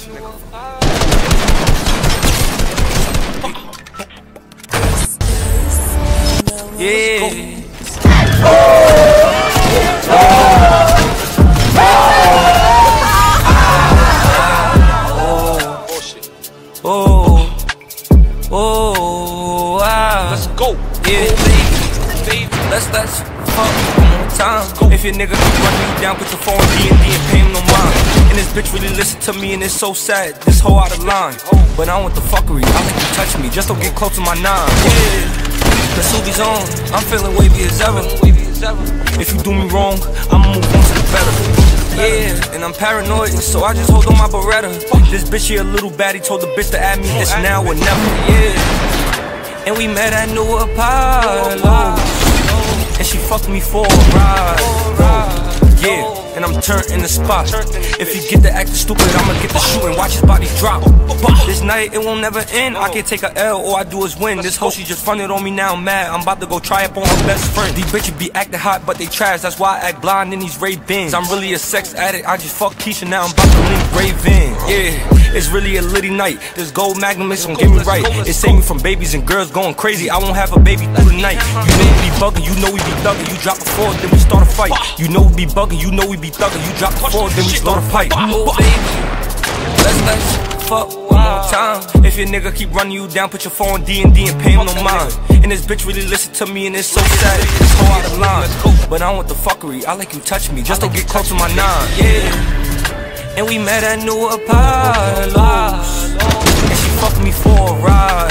Yeah. Let's go. Yeah, baby. Let's fuck one more time. If your nigga keep running you down, put your phone D&D and pay him no mind. And this bitch really listen to me and it's so sad. This hoe out of line. But I don't want the fuckery. I think you touch me. Just don't get close to my nine. Yeah. The Subi's on. I'm feeling wavy as ever. If you do me wrong, I'ma move on to the better. Yeah, and I'm paranoid, so I just hold on my Beretta. This bitch here a little baddie, told the bitch to add me, it's now or never. Yeah. And we met at New Apollo, and she fucked me for a ride. Yeah. And I'm turned in the spot. If he get the acting stupid, I'ma get the shooting. Watch his body drop. This night it won't never end. I can take a L, all I do is win. This hoe, she just fronted on me, now I'm mad. I'm about to go try up on her best friend. These bitches be acting hot, but they trash. That's why I act blind in these Ray-Bans. I'm really a sex addict, I just fuck Keisha, now I'm about to link Raven. Yeah, it's really a litty night. This gold Magnum is gon' get me right. It saved me from babies and girls going crazy. I won't have a baby through the night. You know we be bugging, you know we be thugging. You drop a 4, then we start a fight. You know we be bugging, you know we be thugging. You drop a 4, then we start a fight. Oh baby, let's fuck one more time. If your nigga keep running you down, put your phone D&D and pay him no mind. And this bitch really listen to me and it's so sad. It's so out of line. But I don't want the fuckery. I like you touch me, just don't get close to my nine. Yeah. And we met at New Apollo's, and she fucked me for a ride.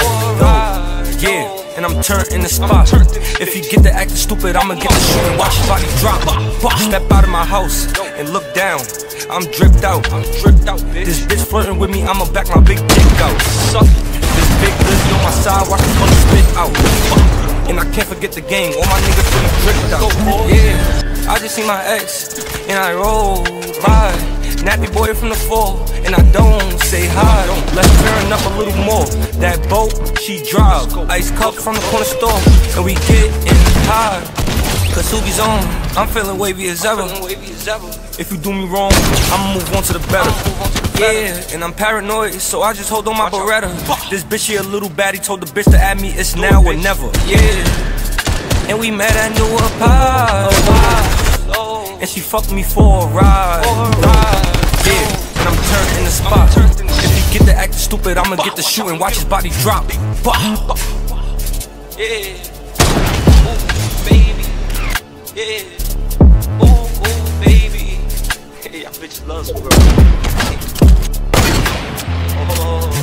Yeah. And I'm turned in the spot. If he get the acting stupid, I'ma get the shooting. Watch his body drop. Step out of my house and look down. I'm dripped out. This bitch flirting with me, I'ma back my big dick out. This big lizzy on my side, watch the bullet spit out. And I can't forget the game, all my niggas really dripped out. Yeah, I just see my ex, and I roll by. Nappy boy from the fall, and I don't say hi. Let's turn up a little more. That boat, she drive. Ice cups from the corner store, and we getting high. Cause Subi's on, I'm feeling wavy as ever. If you do me wrong, I'ma move on to the better. Yeah, and I'm paranoid, so I just hold on my Beretta. This bitch here a little baddie, told the bitch to add me, it's now or never. Yeah, and we met at New Apollo, and she fucked me for a ride. Yeah, and I'm turned in the spot. If he get the acting stupid, I'ma get the shooting. Watch his body drop. Yeah, ooh, baby. Yeah, ooh, baby. Hey, y'all bitches love some girl. Oh.